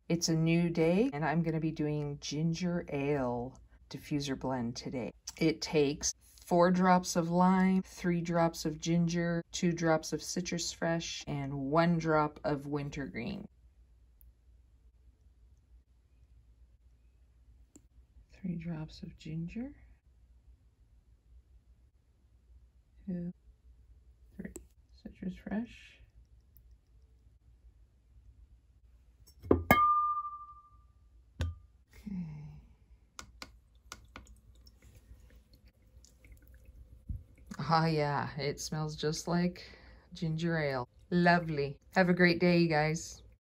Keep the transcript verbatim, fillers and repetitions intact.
It's a new day and I'm going to be doing ginger ale diffuser blend today. It takes four drops of lime, three drops of ginger, two drops of citrus fresh, and one drop of wintergreen. Three drops of ginger, two, three, citrus fresh. Ah, yeah, it smells just like ginger ale. Lovely. Have a great day, you guys.